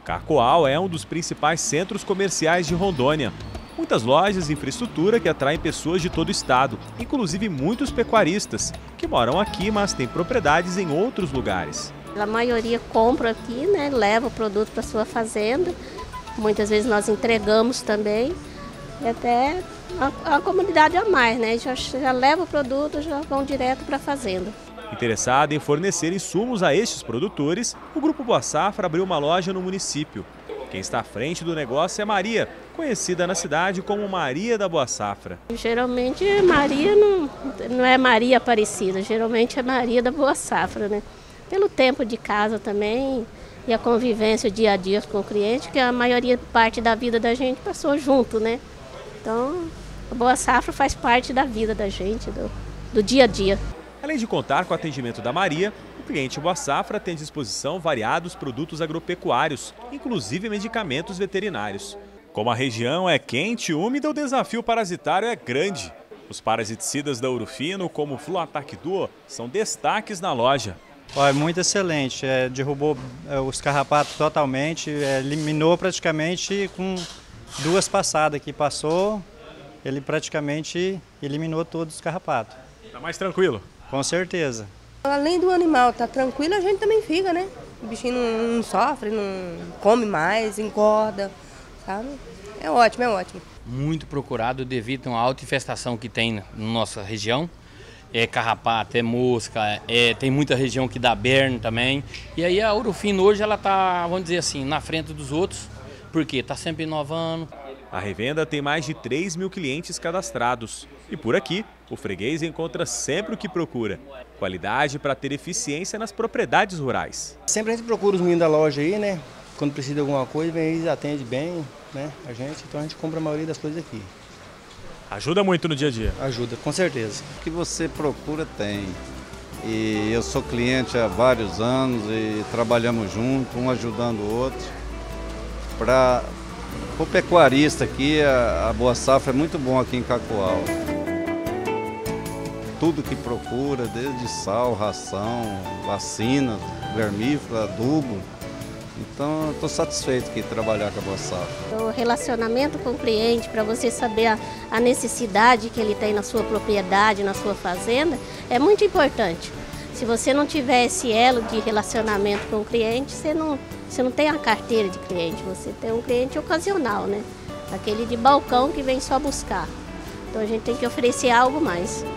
Cacoal é um dos principais centros comerciais de Rondônia. Muitas lojas e infraestrutura que atraem pessoas de todo o estado, inclusive muitos pecuaristas, que moram aqui, mas têm propriedades em outros lugares. A maioria compra aqui, né, leva o produto para sua fazenda. Muitas vezes nós entregamos também. E até a comunidade a mais, né? Já leva o produto, já vão direto para a fazenda. Interessado em fornecer insumos a estes produtores, o Grupo Boa Safra abriu uma loja no município. Quem está à frente do negócio é Maria, conhecida na cidade como Maria da Boa Safra. Geralmente Maria não é Maria Aparecida, geralmente é Maria da Boa Safra, né? Pelo tempo de casa também e a convivência dia a dia com o cliente, que a maioria parte da vida da gente passou junto, né? Então, a Boa Safra faz parte da vida da gente, do dia a dia. Além de contar com o atendimento da Maria, o cliente Boa Safra tem à disposição variados produtos agropecuários, inclusive medicamentos veterinários. Como a região é quente e úmida, o desafio parasitário é grande. Os parasiticidas da Urufino, como o Fluatac Duo, são destaques na loja. É muito excelente, derrubou os carrapatos totalmente, eliminou praticamente com 2 passadas que passou, ele praticamente eliminou todos os carrapatos. Está mais tranquilo? Com certeza. Além do animal estar tranquilo, a gente também fica, né? O bichinho não sofre, não come mais, engorda, sabe? É ótimo, é ótimo. Muito procurado devido a uma alta infestação que tem na nossa região. É carrapato, é mosca, tem muita região que dá berne também. E aí a Urufino hoje ela está, vamos dizer assim, na frente dos outros, porque está sempre inovando. A revenda tem mais de 3 mil clientes cadastrados. E por aqui, o freguês encontra sempre o que procura. Qualidade para ter eficiência nas propriedades rurais. Sempre a gente procura os meninos da loja aí, né? Quando precisa de alguma coisa, vem eles atendem bem, né? Então a gente compra a maioria das coisas aqui. Ajuda muito no dia a dia? Ajuda, com certeza. O que você procura tem. E eu sou cliente há vários anos e trabalhamos juntos, um ajudando o outro. Para o pecuarista aqui, a Boa Safra é muito bom aqui em Cacoal. Tudo que procura, desde sal, ração, vacina, vermífugo, adubo. Então, estou satisfeito aqui de trabalhar com a Boa Safra. O relacionamento com o cliente, para você saber a necessidade que ele tem na sua propriedade, na sua fazenda, é muito importante. Se você não tiver esse elo de relacionamento com o cliente, você não tem a carteira de cliente, você tem um cliente ocasional, né? Aquele de balcão que vem só buscar. Então a gente tem que oferecer algo mais.